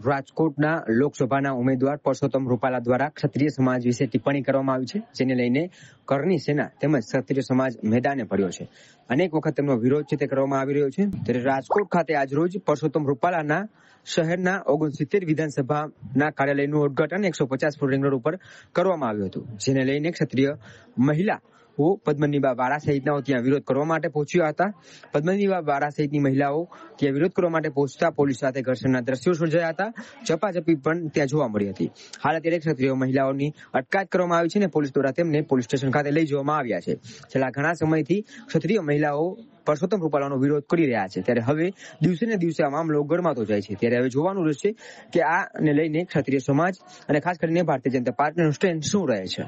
રાજકોટના લોકસભાના ઉમેદવાર પરસોત્તમ રૂપાલા દ્વારા ક્ષત્રિય સમાજ વિશે ટિપ્પણી કરવામાં આવી છે, જેને લઈને કરની સેના તેમજ ક્ષત્રિય સમાજ મેદાને પડ્યો છે. અનેક વખત તેમનો વિરોધ છે તે કરવામાં આવી રહ્યો છે. ત્યારે રાજકોટ ખાતે આજરોજ પરસોત્તમ રૂપાલાના શહેરના 69 વિધાનસભાના કાર્યાલયનું ઉદ્ઘાટન 150 ફૂટ રિંગ રોડ ઉપર કરવામાં આવ્યું હતું, જેને લઈને ક્ષત્રિય મહિલા પદ્મનીબા વાળા સહિતનાઓ ત્યાં વિરોધ કરવા માટે પહોંચ્યા હતા. પદ્મનીબા વાળા સહિતની મહિલાઓ ત્યાં વિરોધ કરવા માટે પહોંચતા પોલીસ સાથે ઘર્ષણના દ્રશ્યો સર્જાયા હતા. ઝપાઝપી પણ ત્યાં જોવા મળી હતી. હાલ અત્યારે ક્ષત્રિય મહિલાઓની અટકાયત કરવામાં આવી છે અને પોલીસ દ્વારા તેમને પોલીસ સ્ટેશન ખાતે લઈ જવામાં આવ્યા છે. છેલ્લા ઘણા સમયથી ક્ષત્રિય મહિલાઓ પરસોત્તમ રૂપાલાનો વિરોધ કરી રહ્યા છે. ત્યારે હવે દિવસે ને દિવસે આ મામલો ગરમાતો જાય છે. ત્યારે હવે જોવાનું રહેશે કે આને લઈને ક્ષત્રિય સમાજ અને ખાસ કરીને ભારતીય જનતા પાર્ટીનું સ્ટેન્ડ શું રહે છે.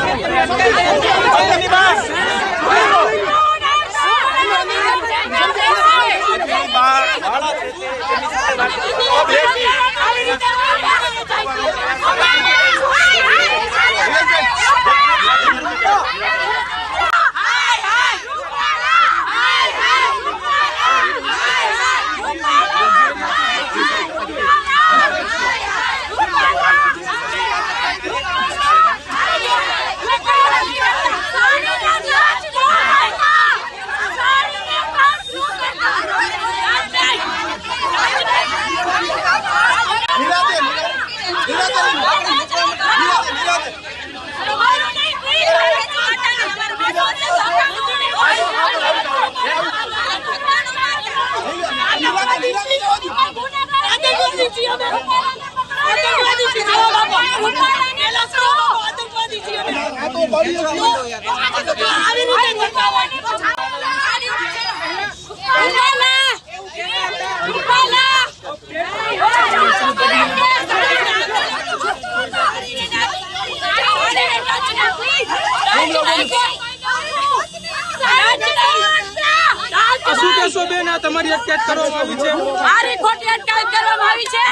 તમારી અટકાયત કરવામાં આવી છે, મારી ખોટી અટકાયત કરવામાં આવી છે.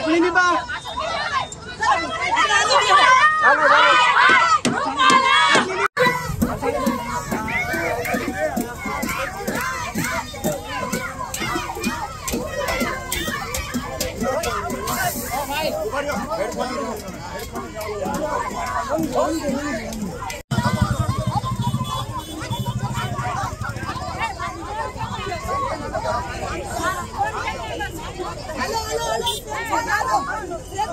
हेलो